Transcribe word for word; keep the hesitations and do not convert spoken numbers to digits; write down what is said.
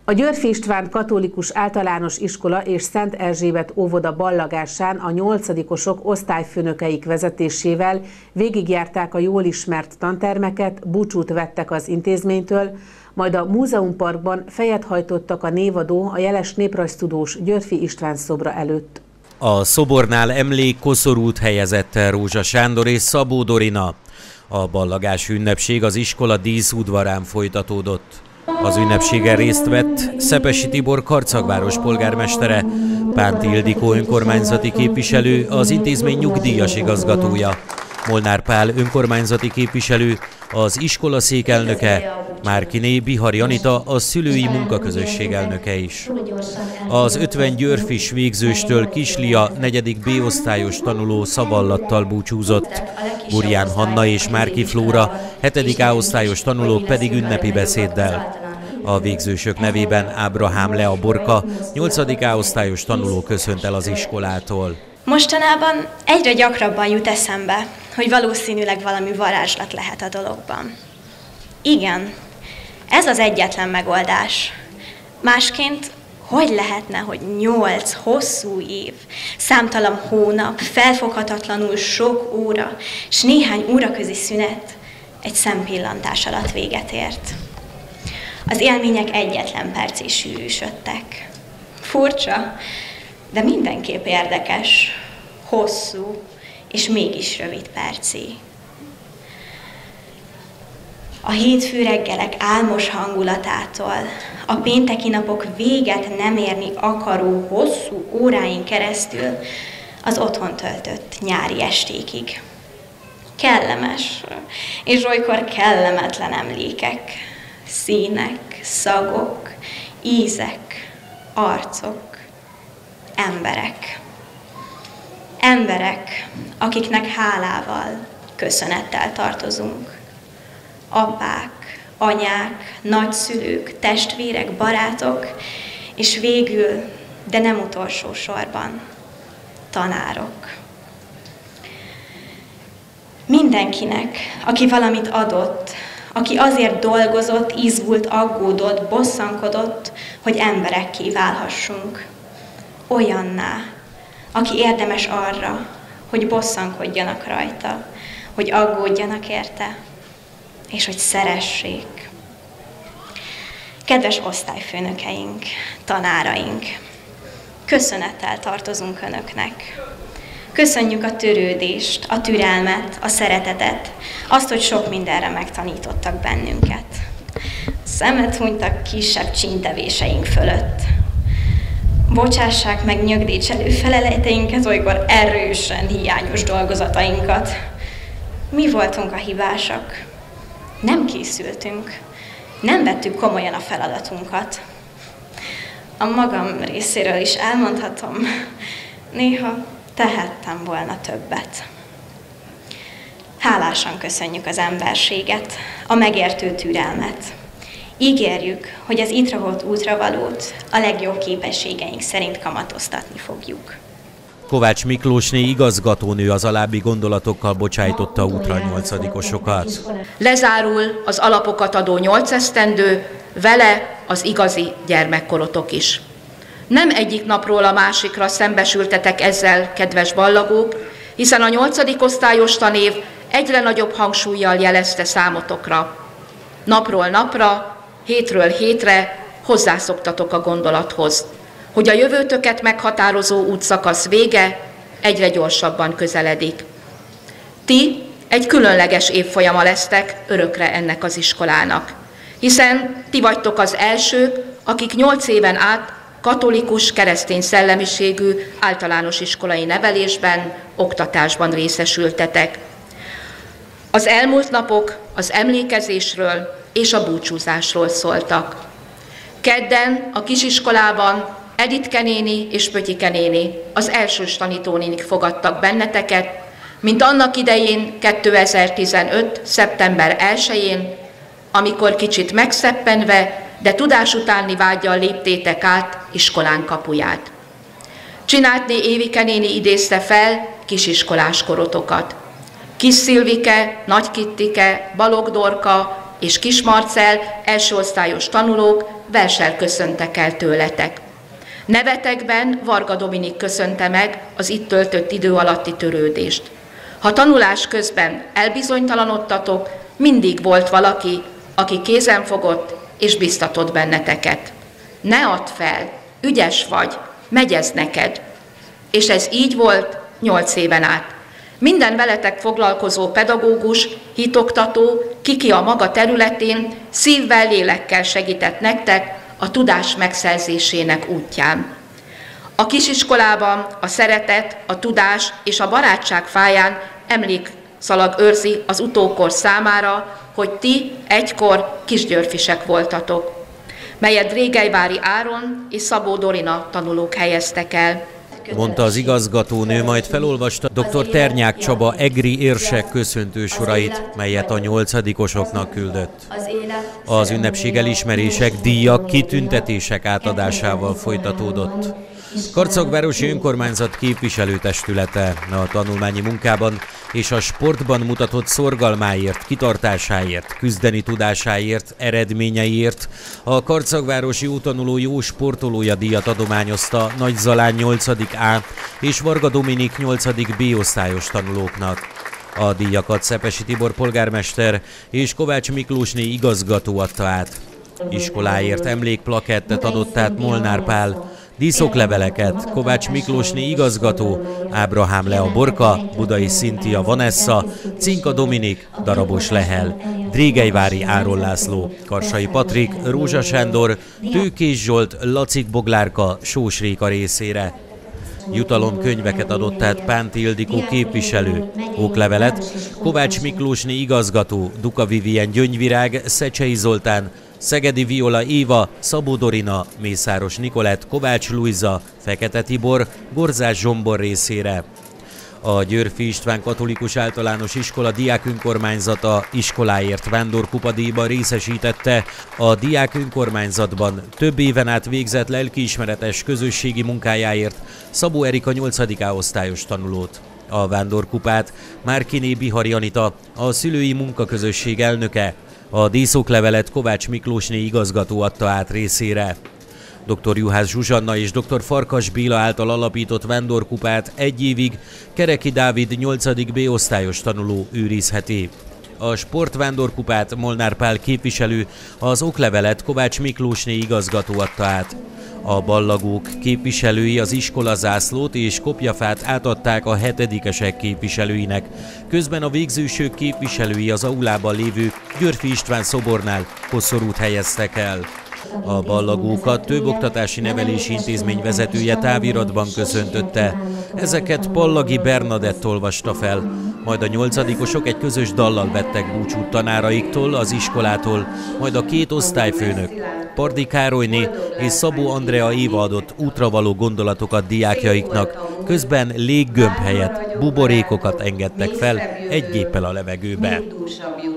A Györffy István Katolikus Általános Iskola és Szent Erzsébet óvoda ballagásán a nyolcadikosok osztályfőnökeik vezetésével végigjárták a jól ismert tantermeket, búcsút vettek az intézménytől, majd a Múzeumparkban fejet hajtottak a névadó, a jeles néprajztudós Györffy István szobra előtt. A szobornál emlék koszorút helyezett el Rózsa Sándor és Szabó Dorina. A ballagás ünnepség az iskola díszudvarán folytatódott. Az ünnepségen részt vett Szepesi Tibor Karcagváros polgármestere, Pánti Ildikó önkormányzati képviselő, az intézmény nyugdíjas igazgatója, Molnár Pál önkormányzati képviselő, az iskola székelnöke, Márkiné Bihari Anita, a szülői munkaközösség elnöke is. Az ötven györfis végzőstől Kislia negyedik B osztályos tanuló szavallattal búcsúzott. Burján Hanna és Márki Flóra hetedik A osztályos tanulók pedig ünnepi beszéddel. A végzősök nevében Ábrahám Lea Borka, nyolcadik A osztályos tanuló köszönt el az iskolától. Mostanában egyre gyakrabban jut eszembe, hogy valószínűleg valami varázslat lehet a dologban. Igen, ez az egyetlen megoldás. Másként hogy lehetne, hogy nyolc hosszú év, számtalan hónap, felfoghatatlanul sok óra, és néhány óraközi szünet egy szempillantás alatt véget ért. Az élmények egyetlen percig sűrűsödtek. Furcsa, de mindenképp érdekes, hosszú és mégis rövid percig. A hétfő reggelek álmos hangulatától, a pénteki napok véget nem érni akaró hosszú óráin keresztül az otthon töltött nyári estékig. Kellemes és olykor kellemetlen emlékek, színek, szagok, ízek, arcok, emberek. Emberek, akiknek hálával, köszönettel tartozunk. Apák, anyák, nagyszülők, testvérek, barátok, és végül, de nem utolsó sorban, tanárok. Mindenkinek, aki valamit adott, aki azért dolgozott, izgult, aggódott, bosszankodott, hogy emberekké válhassunk. Olyanná, aki érdemes arra, hogy bosszankodjanak rajta, hogy aggódjanak érte, és hogy szeressék. Kedves osztályfőnökeink, tanáraink, köszönettel tartozunk Önöknek. Köszönjük a törődést, a türelmet, a szeretetet, azt, hogy sok mindenre megtanítottak bennünket. Szemet hunytak kisebb csíntevéseink fölött. Bocsássák meg nyögdécselő feleleteinket, olykor erősen hiányos dolgozatainkat. Mi voltunk a hibásak. Nem készültünk. Nem vettük komolyan a feladatunkat. A magam részéről is elmondhatom, néha tehettem volna többet. Hálásan köszönjük az emberséget, a megértő türelmet. Ígérjük, hogy az itt raholt útravalót a legjobb képességeink szerint kamatoztatni fogjuk. Kovács Miklósné igazgatónő az alábbi gondolatokkal bocsájtotta útra a nyolcadikosokat. Lezárul az alapokat adó nyolc esztendő, vele az igazi gyermekkorotok is. Nem egyik napról a másikra szembesültetek ezzel, kedves ballagók, hiszen a nyolcadik osztályos tanév egyre nagyobb hangsúllyal jelezte számotokra. Napról napra, hétről hétre hozzászoktatok a gondolathoz, hogy a jövőtöket meghatározó útszakasz vége egyre gyorsabban közeledik. Ti egy különleges évfolyama lesztek örökre ennek az iskolának, hiszen ti vagytok az elsők, akik nyolc éven át katolikus, keresztény szellemiségű általános iskolai nevelésben, oktatásban részesültetek. Az elmúlt napok az emlékezésről és a búcsúzásról szóltak. Kedden a kisiskolában Editke néni és Pötyike néni, az elsős tanítónénik fogadtak benneteket, mint annak idején kétezer-tizenöt. szeptember elsején, amikor kicsit megszeppenve, de tudás utáni vággyal léptétek át iskolán kapuját. Csináltné Évike néni idézte fel kisiskolás korotokat. Kis Szilvike, Nagy Kittike, Balogh Dorka és Kis Marcell elsőosztályos tanulók verssel köszöntek el tőletek. Nevetekben Varga Dominik köszönte meg az itt töltött idő alatti törődést. Ha tanulás közben elbizonytalanodtatok, mindig volt valaki, aki kézen fogott és biztatott benneteket. Ne add fel, ügyes vagy, megy ez neked. És ez így volt nyolc éven át. Minden veletek foglalkozó pedagógus, hitoktató, kiki a maga területén szívvel, lélekkel segített nektek a tudás megszerzésének útján. A kisiskolában a szeretet, a tudás és a barátság fáján emlékszalag őrzi az utókor számára, hogy ti egykor kisgyörfisek voltatok, melyet Drégelyvári Áron és Szabó Dorina tanulók helyeztek el. Mondta az igazgatónő, majd felolvasta dr. Ternyák Csaba egri érsek köszöntő sorait, melyet a nyolcadikosoknak küldött. Az ünnepség elismerések, díjak, kitüntetések átadásával folytatódott. Karcagvárosi Önkormányzat képviselőtestülete a tanulmányi munkában és a sportban mutatott szorgalmáért, kitartásáért, küzdeni tudásáért, eredményeiért a Karcagvárosi Ótanuló Jó Sportolója díjat adományozta Nagy Zalán nyolcadik A és Varga Dominik nyolcadik B osztályos tanulóknak. A díjakat Szepesi Tibor polgármester és Kovács Miklósné igazgató adta át. Iskoláért emlékplakettet adott át Molnár Pál, díszokleveleket Kovács Miklósné igazgató, Ábrahám Lea Borka, Budai Szintia Vanessa, Cinka Dominik, Darabos Lehel, Drégelyvári Áron László, Karsai Patrik, Rózsa Sándor, Tőkés Zsolt, Lacik Boglárka, Sós Réka részére. Jutalomkönyveket adott át Pánti Ildikó képviselő, oklevelet Kovács Miklósné igazgató, Duka Vivien Gyöngyvirág, Szecsei Zoltán, Szegedi Viola Éva, Szabó Dorina, Mészáros Nikolett, Kovács Lujza, Fekete Tibor, Gorzás Zsombor részére. A Györfi István Katolikus Általános Iskola diákönkormányzata iskoláért vándorkupadíjban részesítette a diákönkormányzatban több éven át végzett lelkiismeretes közösségi munkájáért Szabó Erika nyolcadik A osztályos tanulót. A vándorkupát Márkiné Bihari Anita, a szülői munkaközösség elnöke, a díszoklevelet Kovács Miklósné igazgató adta át részére. dr. Juhász Zsuzsanna és dr. Farkas Béla által alapított vándorkupát egy évig Kereki Dávid nyolcadik B osztályos tanuló őrizheti. A sportvándorkupát Molnár Pál képviselő, az oklevelet Kovács Miklósné igazgató adta át. A ballagók képviselői az iskolazászlót és kopjafát átadták a hetedikesek képviselőinek, közben a végzősök képviselői az aulában lévő Györfi István szobornál koszorút helyeztek el. A ballagókat több oktatási nevelési intézmény vezetője táviratban köszöntötte. Ezeket Pallagi Bernadett olvasta fel, majd a nyolcadikosok egy közös dallal vettek búcsút tanáraiktól, az iskolától, majd a két osztályfőnök, Pardi Károlyné és Szabó Andrea Éva adott útravaló gondolatokat diákjaiknak, közben léggömb helyett buborékokat engedtek fel egy géppel a levegőbe.